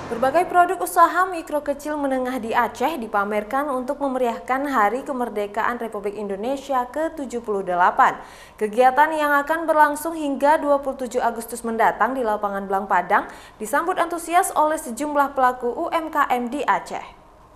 Berbagai produk usaha mikro kecil menengah di Aceh dipamerkan untuk memeriahkan Hari Kemerdekaan Republik Indonesia ke-78. Kegiatan yang akan berlangsung hingga 27 Agustus mendatang di lapangan Blang Padang disambut antusias oleh sejumlah pelaku UMKM di Aceh.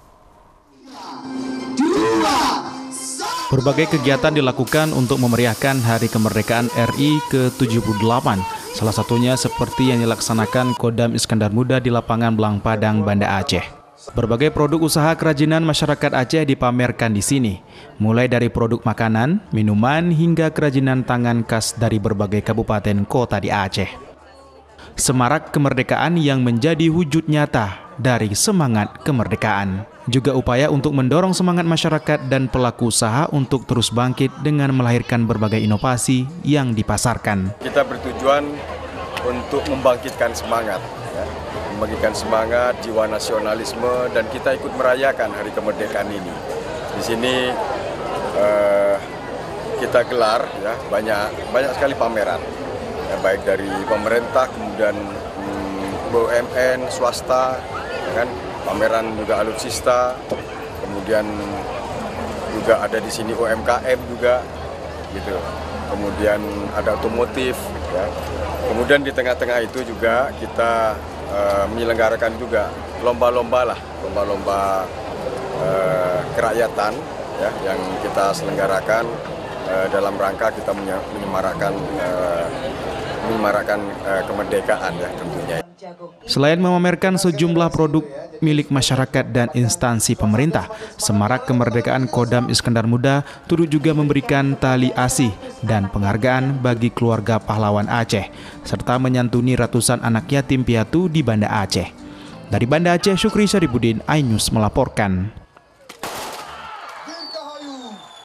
Berbagai kegiatan dilakukan untuk memeriahkan Hari Kemerdekaan RI ke-78. Salah satunya seperti yang dilaksanakan Kodam Iskandar Muda di lapangan Blang Padang, Banda Aceh. Berbagai produk usaha kerajinan masyarakat Aceh dipamerkan di sini, mulai dari produk makanan, minuman, hingga kerajinan tangan khas dari berbagai kabupaten kota di Aceh. Semarak kemerdekaan yang menjadi wujud nyata dari semangat kemerdekaan. Juga upaya untuk mendorong semangat masyarakat dan pelaku usaha untuk terus bangkit dengan melahirkan berbagai inovasi yang dipasarkan. Kita bertujuan untuk membangkitkan semangat, membangkitkan semangat, jiwa nasionalisme, dan kita ikut merayakan Hari Kemerdekaan ini. Di sini kita gelar banyak sekali pameran, baik dari pemerintah, kemudian BUMN, swasta, pameran juga alutsista, kemudian juga ada di sini UMKM juga, gitu. Kemudian ada otomotif, Kemudian di tengah-tengah itu juga kita menyelenggarakan juga lomba-lomba kerakyatan, yang kita selenggarakan dalam rangka kita menyemarakan kemerdekaan, tentunya. Selain memamerkan sejumlah produk milik masyarakat dan instansi pemerintah, Semarak Kemerdekaan Kodam Iskandar Muda turut juga memberikan tali asih dan penghargaan bagi keluarga pahlawan Aceh, serta menyantuni ratusan anak yatim piatu di Banda Aceh. Dari Banda Aceh, Syukri Syaribudin, iNews melaporkan.